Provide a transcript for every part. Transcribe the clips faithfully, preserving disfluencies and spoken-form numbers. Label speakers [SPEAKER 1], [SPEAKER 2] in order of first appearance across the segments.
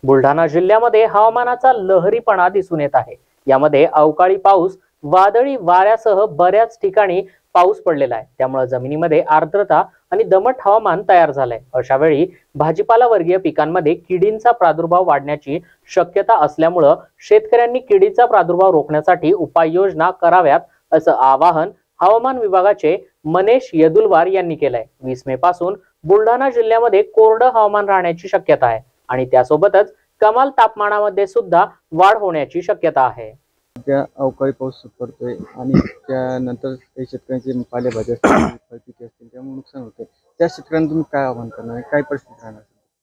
[SPEAKER 1] बुलढाणा जिल्ह्यामध्ये हवामानाचा लहरीपणा दिसून येत आहे। यामध्ये अवकाळी पाऊस, वादळी वाऱ्यासह बऱ्याच ठिकाणी पाऊस पडलेला आहे। त्यामुळे जमिनीमध्ये आर्द्रता आणि दमट हवामान तयार झालंय। अशा वेळी भाजीपाला वर्गीय पिकांमध्ये किडींचा प्रादुर्भाव वाढण्याची शक्यता असल्यामुळे शेतकऱ्यांनी किडीचा प्रादुर्भाव रोखण्यासाठी उपाययोजना कराव्यात, असं आवाहन हवामान विभागाचे मनेश यदुलवार यांनी केलंय। वीस मे पासून बुलढाणा जिल्ह्यामध्ये कोरडं हवामान राहण्याची शक्यता आहे आणि त्यासोबतच कमाल तापमानामध्ये सुद्धा वाढ होण्याची शक्यता आहे।
[SPEAKER 2] त्या अवकाळी पाऊस पडतोय आणि त्यानंतर काही शेतकऱ्यांचे पालेभाज्या असतील, फळपिके असतील, त्यामुळे नुकसान होते। त्या शेतकऱ्यांना तुम्ही काय आवाहन करणार, काय परिस्थिती राहणार?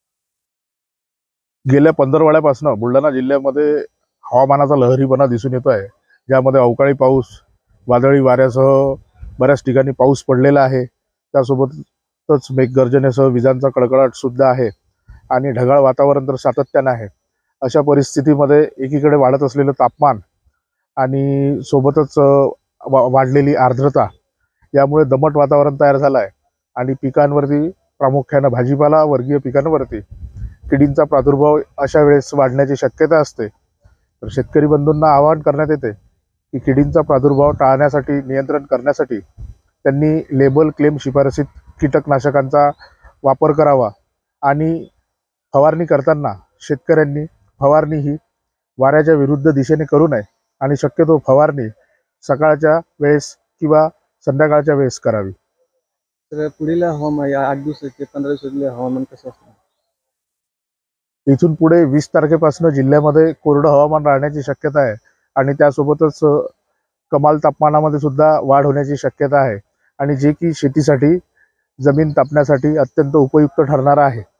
[SPEAKER 3] गेल्या पंधरवड्यापासून बुलढाणा जिल्ह्यामध्ये हवामानाचा लहरीपणा दिसून येतो आहे, ज्यामध्ये अवकाळी पाऊस, वादळी वाऱ्यासह बऱ्याच ठिकाणी पाऊस पडलेला आहे। त्यासोबतच मेघगर्जनेसह विजांचा कडकडाट सुद्धा आहे आणि ढगाळ वातावरण तर सातत्याने आहे। अशा परिस्थितीमध्ये एकीकडे वाढत असलेलं तापमान आणि सोबतच वाढलेली आर्द्रता यामुळे दमट वातावरण तयार झालं आहे आणि पिकांवरती, प्रामुख्याने भाजीपाला वर्गीय पिकांवरती किडींचा प्रादुर्भाव अशा वेळेस वाढण्याची शक्यता असते। तर शेतकरी बंधूंना आवाहन करण्यात येते की किडींचा प्रादुर्भाव टाळण्यासाठी, नियंत्रण करण्यासाठी त्यांनी लेबल क्लेम शिफारसीत कीटकनाशकांचा वापर करावा आणि फवारणी करताना शेतकऱ्यांनी फवारणी ही वाऱ्याच्या विरुद्ध दिशेने करू नये आणि शक्यतो फवारणी सकाळच्या वेळेस किंवा संध्याकाळच्या वेळेस करावी।
[SPEAKER 2] तर पुढील हवामान या आठ दिवसाचे पंधरा दिवसाचे हवामान कसं असणार?
[SPEAKER 3] इथून पुढे वीस तारखेपासून जिल्ह्यामध्ये कोरडं हवामान राहण्याची शक्यता आहे आणि त्यासोबतच कमाल तापमानामध्ये सुद्धा वाढ होण्याची शक्यता आहे आणि जे की शेतीसाठी, जमीन तापण्यासाठी अत्यंत उपयुक्त ठरणार आहे।